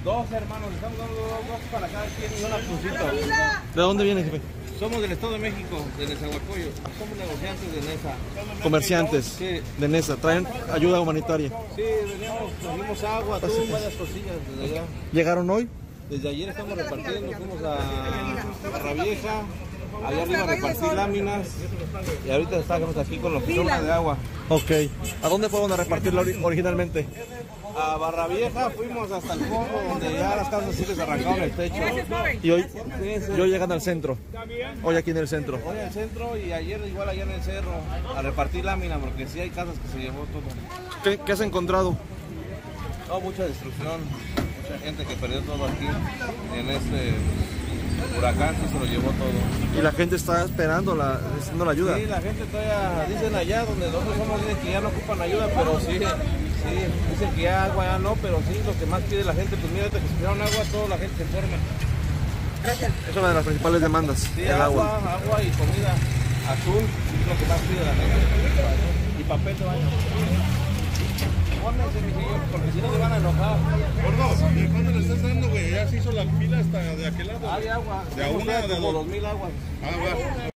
Dos hermanos, estamos dando dos para cada quien y una crucita. ¿De dónde viene, jefe? Somos del Estado de México, de Nezahualcóyotl. Somos negociantes de Nesa. Comerciantes Sí. de Nesa. Traen ayuda humanitaria. Sí, trajimos agua, atún, varias cosillas desde allá. ¿Llegaron hoy? Desde ayer estamos repartiendo, fuimos a Barra Vieja, allá arriba repartí láminas y ahorita estamos aquí con los que sobra de agua. Ok. ¿A dónde fueron a repartirla originalmente? A Barra Vieja fuimos hasta el fondo donde ya las casas sí les arrancaron el techo. Y hoy llegan al centro. Hoy aquí en el centro. Hoy en el centro y ayer igual allá en el cerro a repartir lámina porque sí hay casas que se llevó todo. ¿Qué has encontrado? No, mucha destrucción, mucha gente que perdió todo aquí en este huracán, sí se lo llevó todo. Y la gente está esperando la ayuda. Sí, la gente todavía, dicen allá donde nosotros somos, dicen que ya no ocupan ayuda, pero sí, dicen que ya agua ya no, pero sí, lo que más pide la gente, pues mira, ahorita que se tiraron agua, toda la gente se enferma. Es una de las principales demandas, Sí, el agua. agua y comida, azul, es lo que más pide la gente. Y papel de baño. Pónganse, mi señor, porque si no se van a enojar. Gordo, ¿de cuándo le estás dando, güey? Ya se hizo la fila hasta de aquel lado. Hay agua, de a una, de como dos. 2000 aguas. Ah, va.